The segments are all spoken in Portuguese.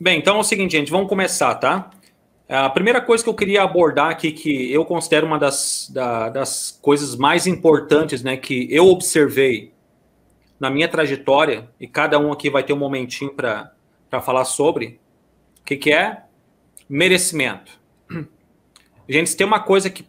Bem, então é o seguinte, gente, vamos começar, tá? A primeira coisa que eu queria abordar aqui, que eu considero uma das coisas mais importantes, né, que eu observei na minha trajetória, e cada um aqui vai ter um momentinho para falar sobre, o que é merecimento. Gente, se tem uma coisa que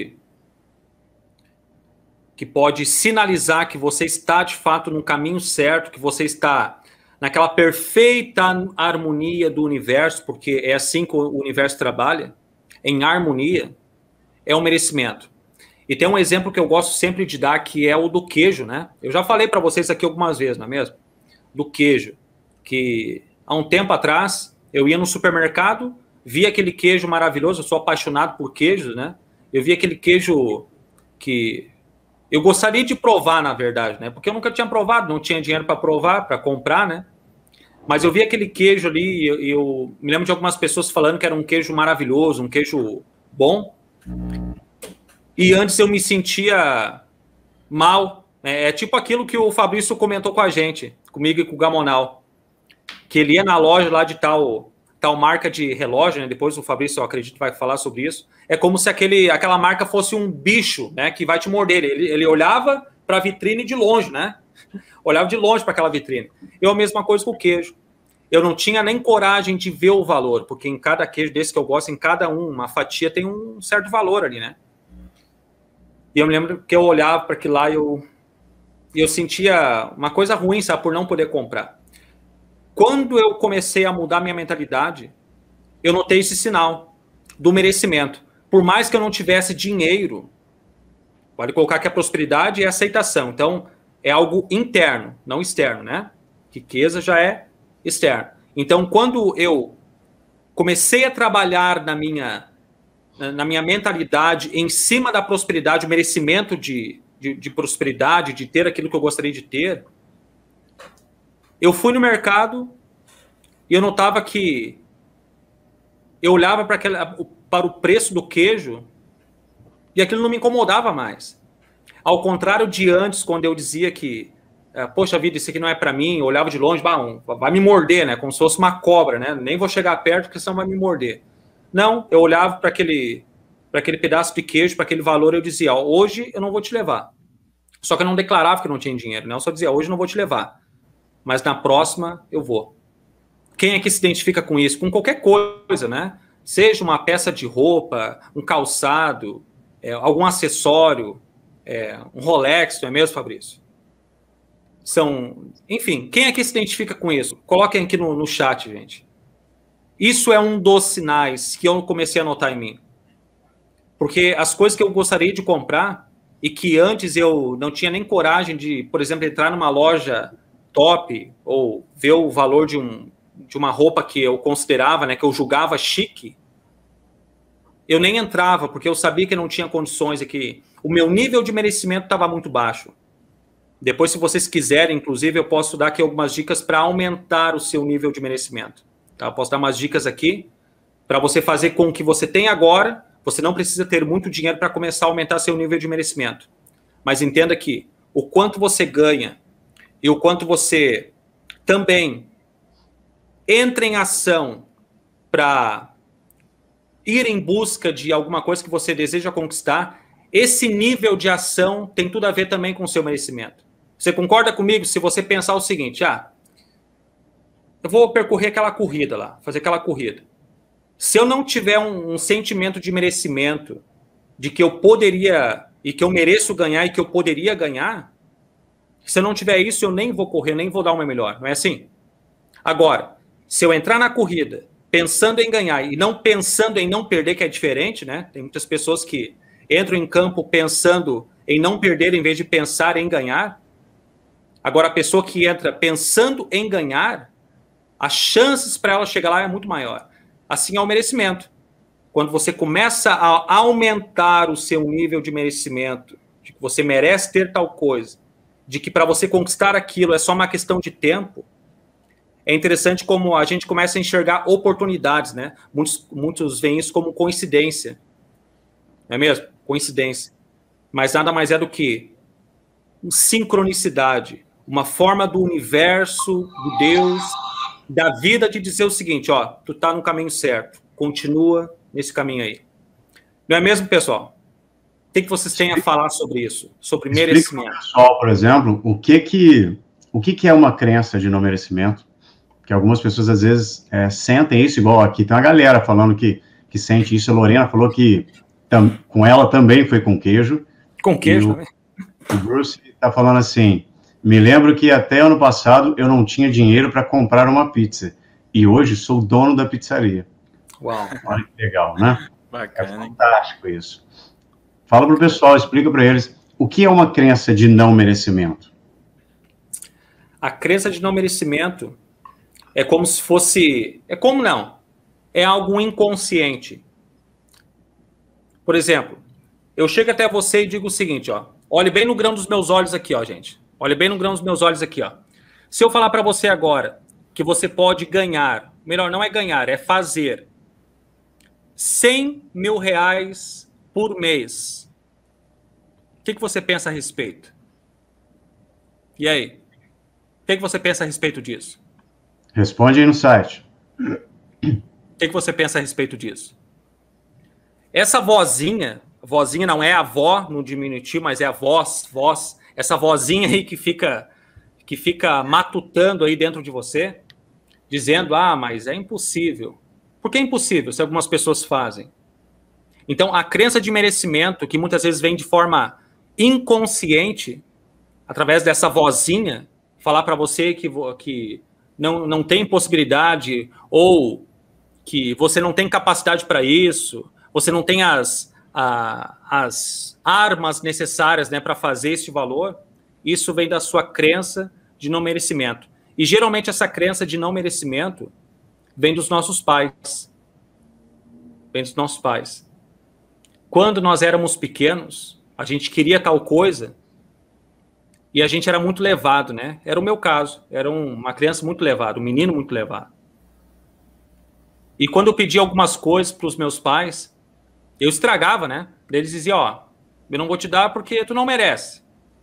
pode sinalizar que você está, de fato, no caminho certo, que você está naquela perfeita harmonia do universo, porque é assim que o universo trabalha, em harmonia, é o merecimento. E tem um exemplo que eu gosto sempre de dar, que é o do queijo, né? Eu já falei para vocês aqui algumas vezes, não é mesmo? Do queijo, que há um tempo atrás, eu ia no supermercado, via aquele queijo maravilhoso, eu sou apaixonado por queijos, né? Eu via aquele queijo que eu gostaria de provar, na verdade, né? Porque eu nunca tinha provado, não tinha dinheiro para provar, para comprar, né? Mas eu vi aquele queijo ali e eu me lembro de algumas pessoas falando que era um queijo maravilhoso, um queijo bom. E antes eu me sentia mal. É tipo aquilo que o Fabrício comentou com a gente, comigo e com o Gamonal. Que ele ia na loja lá de tal marca de relógio, né? Depois o Fabrício, eu acredito, vai falar sobre isso. É como se aquela marca fosse um bicho, né? Que vai te morder. Ele olhava para a vitrine de longe, né? Olhava de longe para aquela vitrine. Eu a mesma coisa com o queijo. Eu não tinha nem coragem de ver o valor, porque em cada queijo desse que eu gosto, em cada uma fatia tem um certo valor ali, né? E eu me lembro que eu olhava para aquilo lá e eu sentia uma coisa ruim, sabe? Por não poder comprar. Quando eu comecei a mudar minha mentalidade, eu notei esse sinal do merecimento. Por mais que eu não tivesse dinheiro, pode colocar que a prosperidade é aceitação. Então, é algo interno, não externo, né? Riqueza já é externo. Então, quando eu comecei a trabalhar na minha mentalidade em cima da prosperidade, o merecimento de prosperidade, de ter aquilo que eu gostaria de ter, eu fui no mercado e eu notava que eu olhava para o preço do queijo e aquilo não me incomodava mais. Ao contrário de antes, quando eu dizia que, poxa vida, isso aqui não é para mim, eu olhava de longe, vai me morder, né? Como se fosse uma cobra, né? Nem vou chegar perto porque senão vai me morder. Não, eu olhava para aquele pedaço de queijo, para aquele valor, eu dizia, hoje eu não vou te levar. Só que eu não declarava que eu não tinha dinheiro, né? Eu só dizia, hoje eu não vou te levar. Mas na próxima eu vou. Quem é que se identifica com isso? Com qualquer coisa, né? Seja uma peça de roupa, um calçado, algum acessório, um Rolex, não é mesmo, Fabrício? Enfim, quem é que se identifica com isso? Coloquem aqui no chat, gente. Isso é um dos sinais que eu comecei a notar em mim. Porque as coisas que eu gostaria de comprar e que antes eu não tinha nem coragem de, por exemplo, entrar numa loja top ou ver o valor de uma roupa que eu considerava, né, que eu julgava chique, eu nem entrava, porque eu sabia que não tinha condições e que o meu nível de merecimento estava muito baixo. Depois, se vocês quiserem, inclusive, eu posso dar aqui algumas dicas para aumentar o seu nível de merecimento. Tá? Eu posso dar umas dicas aqui para você fazer com o que você tem agora. Você não precisa ter muito dinheiro para começar a aumentar seu nível de merecimento. Mas entenda que o quanto você ganha e o quanto você também entra em ação para ir em busca de alguma coisa que você deseja conquistar, esse nível de ação tem tudo a ver também com o seu merecimento. Você concorda comigo se você pensar o seguinte, eu vou percorrer aquela corrida lá, fazer aquela corrida. Se eu não tiver um sentimento de merecimento, de que eu poderia, e que eu mereço ganhar e que eu poderia ganhar, se eu não tiver isso, eu nem vou correr, nem vou dar o meu melhor, não é assim? Agora, se eu entrar na corrida pensando em ganhar e não pensando em não perder, que é diferente, né? Tem muitas pessoas que entram em campo pensando em não perder em vez de pensar em ganhar. Agora, a pessoa que entra pensando em ganhar, as chances para ela chegar lá é muito maior. Assim é o merecimento. Quando você começa a aumentar o seu nível de merecimento, de que você merece ter tal coisa, de que para você conquistar aquilo é só uma questão de tempo, é interessante como a gente começa a enxergar oportunidades, né? Muitos veem isso como coincidência. Não é mesmo? Coincidência. Mas nada mais é do que sincronicidade, uma forma do universo, do Deus, da vida de dizer o seguinte, ó, tu tá no caminho certo, continua nesse caminho aí. Não é mesmo, pessoal? O que vocês têm a falar sobre isso? Sobre merecimento? Explica pro pessoal, por exemplo, o que é uma crença de não merecimento? Que algumas pessoas, às vezes, sentem isso, igual aqui tem uma galera falando que sente isso. A Lorena falou que com ela também foi com queijo. Com queijo também. O Bruce está falando assim, me lembro que até ano passado eu não tinha dinheiro para comprar uma pizza. E hoje sou dono da pizzaria. Uau. Olha que legal, né? Bacana, é fantástico isso. Fala para o pessoal, explica para eles o que é uma crença de não merecimento. A crença de não merecimento é como se fosse... É como não? É algo inconsciente. Por exemplo, eu chego até você e digo o seguinte, ó. Olhe bem no grão dos meus olhos aqui, ó, gente. Olhe bem no grão dos meus olhos aqui, ó. Se eu falar para você agora que você pode ganhar, melhor, não é ganhar, é fazer 100 mil reais por mês. O que você pensa a respeito? E aí? O que você pensa a respeito disso? Responde aí no site. O que você pensa a respeito disso? Essa vozinha não é a avó no diminutivo, mas é a voz, essa vozinha aí que fica matutando aí dentro de você, dizendo, mas é impossível. Por que é impossível se algumas pessoas fazem? Então, a crença de merecimento, que muitas vezes vem de forma inconsciente, através dessa vozinha, falar para você que não tem possibilidade, ou que você não tem capacidade para isso, você não tem as armas necessárias, né, para fazer esse valor, isso vem da sua crença de não merecimento. E geralmente essa crença de não merecimento vem dos nossos pais. Vem dos nossos pais. Quando nós éramos pequenos, a gente queria tal coisa e a gente era muito levado, né? Era o meu caso. Era uma criança muito levada, um menino muito levado. E quando eu pedia algumas coisas para os meus pais, eu estragava, né? Eles diziam, eu não vou te dar porque tu não merece.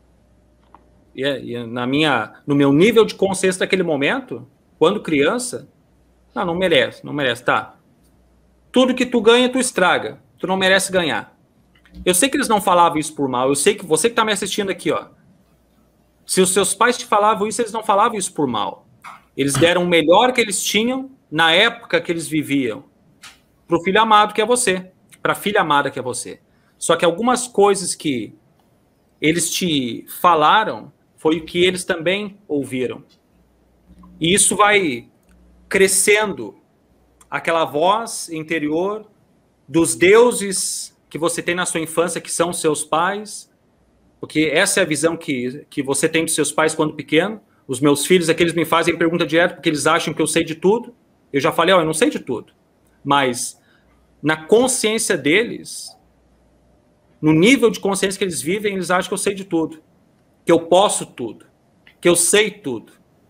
E no meu nível de consciência daquele momento, quando criança, não merece, tá. Tudo que tu ganha, tu estraga. Tu não merece ganhar. Eu sei que eles não falavam isso por mal. Eu sei que você que está me assistindo aqui, se os seus pais te falavam isso, eles não falavam isso por mal. Eles deram o melhor que eles tinham na época que eles viviam para o filho amado que é você, para a filha amada que é você. Só que algumas coisas que eles te falaram foi o que eles também ouviram. E isso vai crescendo aquela voz interior dos deuses que você tem na sua infância, que são seus pais, porque essa é a visão que você tem dos seus pais quando pequeno. Os meus filhos aqui, eles me fazem pergunta direto porque eles acham que eu sei de tudo. Eu já falei, eu não sei de tudo. Mas na consciência deles, no nível de consciência que eles vivem, eles acham que eu sei de tudo. Que eu posso tudo. Que eu sei tudo.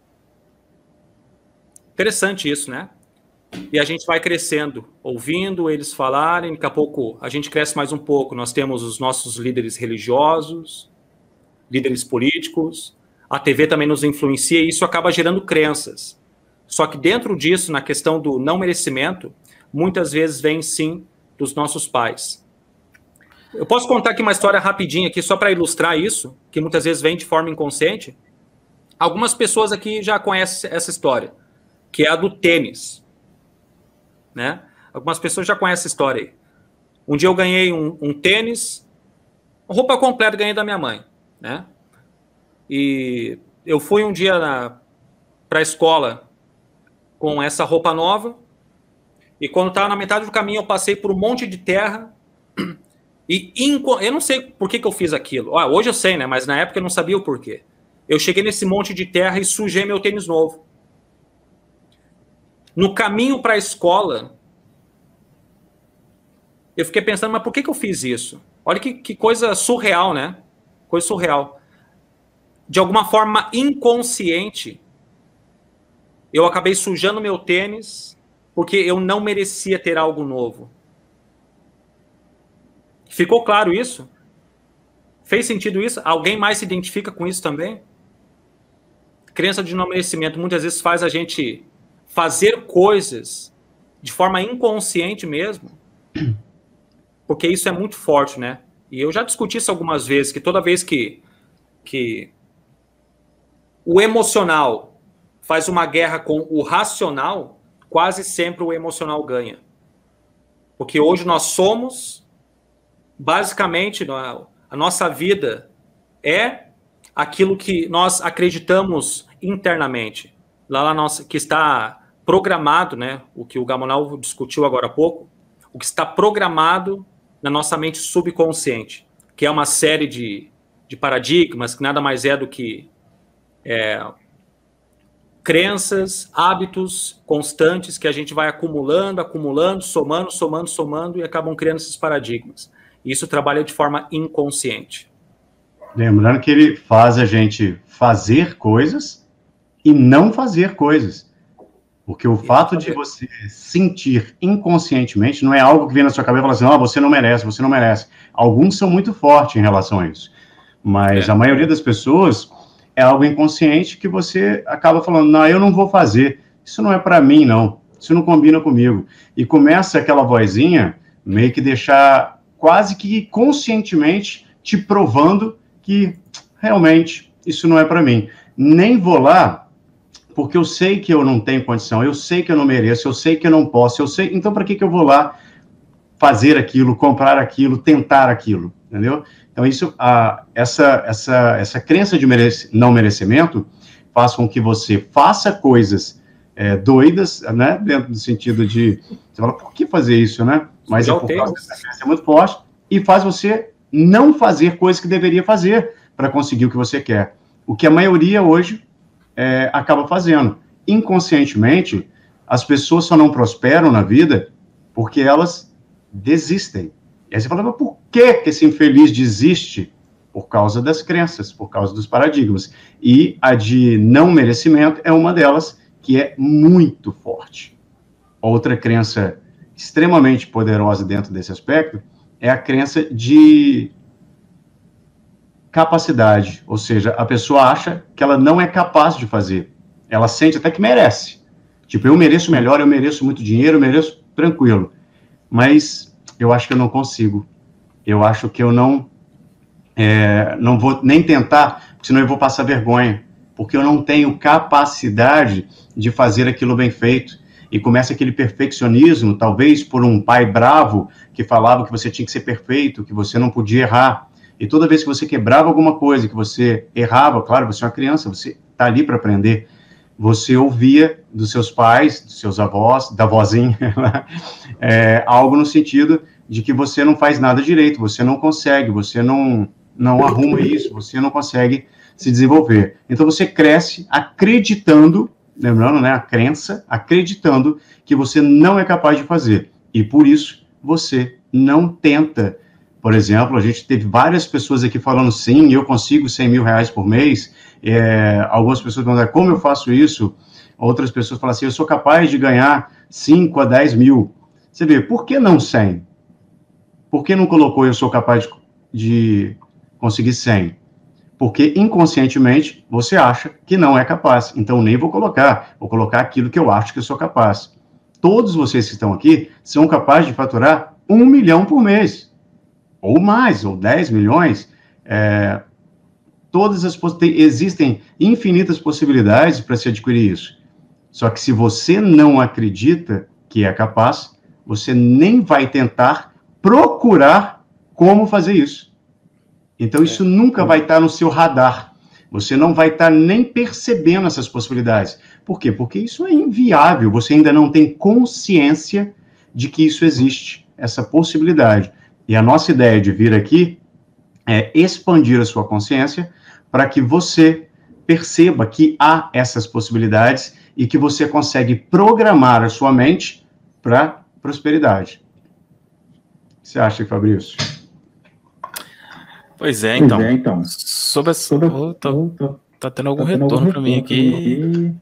Interessante isso, né? E a gente vai crescendo, ouvindo eles falarem, daqui a pouco a gente cresce mais um pouco. Nós temos os nossos líderes religiosos, líderes políticos, a TV também nos influencia e isso acaba gerando crenças. Só que dentro disso, na questão do não merecimento, muitas vezes vem sim dos nossos pais. Eu posso contar aqui uma história rapidinha aqui, só para ilustrar isso, que muitas vezes vem de forma inconsciente. Algumas pessoas aqui já conhecem essa história, que é a do tênis. Né? Algumas pessoas já conhecem essa história aí. Um dia eu ganhei um tênis, roupa completa ganhei da minha mãe, né? E eu fui um dia para a escola com essa roupa nova e quando estava na metade do caminho eu passei por um monte de terra e eu não sei por que eu fiz aquilo. Hoje eu sei, né? Mas na época eu não sabia o porquê. Eu cheguei nesse monte de terra e sujei meu tênis novo. No caminho para a escola, eu fiquei pensando, mas por que eu fiz isso? Olha que coisa surreal, né? Coisa surreal. De alguma forma inconsciente, eu acabei sujando meu tênis porque eu não merecia ter algo novo. Ficou claro isso? Fez sentido isso? Alguém mais se identifica com isso também? Crença de não merecimento muitas vezes faz a gente fazer coisas de forma inconsciente mesmo, porque isso é muito forte, né? E eu já discuti isso algumas vezes, que toda vez que o emocional faz uma guerra com o racional, quase sempre o emocional ganha. Porque hoje nós somos, basicamente, a nossa vida é aquilo que nós acreditamos internamente. Lá na nossa, que está programado, né? O que o Gamonal discutiu agora há pouco, o que está programado na nossa mente subconsciente, que é uma série de paradigmas, que nada mais é do que crenças, hábitos constantes que a gente vai acumulando, somando, e acabam criando esses paradigmas. Isso trabalha de forma inconsciente. Lembrando que ele faz a gente fazer coisas e não fazer coisas. Porque o fato de você sentir inconscientemente não é algo que vem na sua cabeça e fala assim, você não merece, você não merece. Alguns são muito fortes em relação a isso. Mas a maioria das pessoas é algo inconsciente que você acaba falando, não, eu não vou fazer, isso não é para mim, não, isso não combina comigo. E começa aquela vozinha meio que deixar quase que conscientemente te provando que realmente isso não é para mim. Nem vou lá porque eu sei que eu não tenho condição, eu sei que eu não mereço, eu sei que eu não posso, eu sei, então para que eu vou lá fazer aquilo, comprar aquilo, tentar aquilo, entendeu? Então isso, essa crença de não merecimento faz com que você faça coisas doidas, né, dentro do sentido de, você fala, por que fazer isso, né? Mas é por causa dessa crença muito forte, e faz você não fazer coisas que deveria fazer para conseguir o que você quer. O que a maioria hoje acaba fazendo. Inconscientemente, as pessoas só não prosperam na vida porque elas desistem. E aí você fala, mas por que esse infeliz desiste? Por causa das crenças, por causa dos paradigmas. E a de não merecimento é uma delas que é muito forte. Outra crença extremamente poderosa dentro desse aspecto é a crença de capacidade, ou seja, a pessoa acha que ela não é capaz de fazer. Ela sente até que merece. Tipo, eu mereço melhor, eu mereço muito dinheiro, eu mereço tranquilo. Mas eu acho que eu não consigo. Eu acho que eu não vou nem tentar, porque senão eu vou passar vergonha. Porque eu não tenho capacidade de fazer aquilo bem feito. E começa aquele perfeccionismo, talvez por um pai bravo que falava que você tinha que ser perfeito, que você não podia errar. E toda vez que você quebrava alguma coisa, que você errava, claro, você é uma criança, você está ali para aprender, você ouvia dos seus pais, dos seus avós, da vozinha, algo no sentido de que você não faz nada direito, você não consegue, você não arruma isso, você não consegue se desenvolver. Então você cresce acreditando, lembrando, né, a crença, acreditando que você não é capaz de fazer. E por isso você não tenta. Por exemplo, a gente teve várias pessoas aqui falando, sim, eu consigo 100 mil reais por mês. Algumas pessoas perguntam, como eu faço isso? Outras pessoas falam assim, eu sou capaz de ganhar 5 a 10 mil. Você vê, por que não 100? Por que não colocou eu sou capaz de conseguir 100? Porque inconscientemente você acha que não é capaz. Então nem vou colocar aquilo que eu acho que eu sou capaz. Todos vocês que estão aqui são capazes de faturar 1 milhão por mês. Ou mais, ou 10 milhões, existem infinitas possibilidades para se adquirir isso. Só que se você não acredita que é capaz, você nem vai tentar procurar como fazer isso. Então isso nunca vai estar no seu radar. Você não vai estar nem percebendo essas possibilidades. Por quê? Porque isso é inviável, você ainda não tem consciência de que isso existe, essa possibilidade. E a nossa ideia de vir aqui é expandir a sua consciência para que você perceba que há essas possibilidades e que você consegue programar a sua mente para prosperidade. O que você acha, Fabrício? Pois é, então. Sobre essa... Tá tendo algum retorno para mim aqui.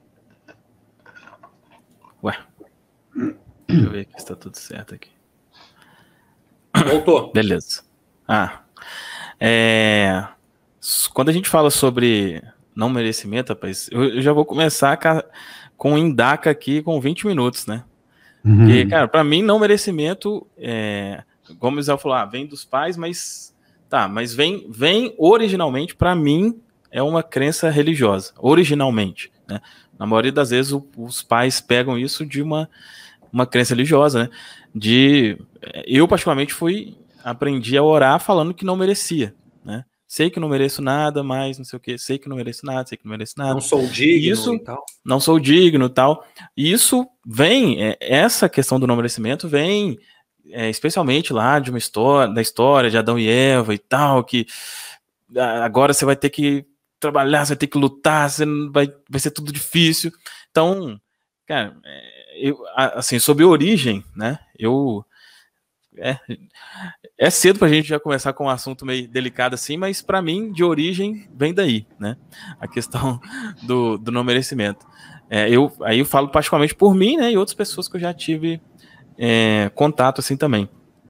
Ué. Deixa eu ver aqui se tá tudo certo aqui. Voltou. Beleza. Quando a gente fala sobre não merecimento, rapaz, eu já vou começar com o Indaka aqui com 20 minutos, né? Porque, cara, pra mim, não merecimento, como o Israel falou, vem dos pais, mas vem originalmente, pra mim, é uma crença religiosa, originalmente, né? Na maioria das vezes, os pais pegam isso de uma crença religiosa, né? Eu, particularmente, aprendi a orar falando que não merecia, né? Sei que não mereço nada, mas não sei o que, sei que não mereço nada, sei que não mereço nada. Não sou digno isso, e tal. Não sou digno e tal. E isso vem, essa questão do não merecimento vem especialmente lá da história de Adão e Eva e tal, que agora você vai ter que trabalhar, você vai ter que lutar, vai ser tudo difícil. Então, cara, assim, sobre origem, né, é cedo pra gente já começar com um assunto meio delicado assim, mas para mim, de origem, vem daí, né? A questão do não merecimento. Aí eu falo particularmente por mim, né? E outras pessoas que eu já tive contato assim também.